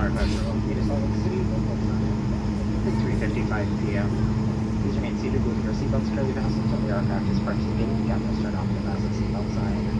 3:55 p.m. Please remain seated with your seatbelts clearly fastened until the aircraft is parked to the gate. The captain will turn off the fasten seatbelt sign.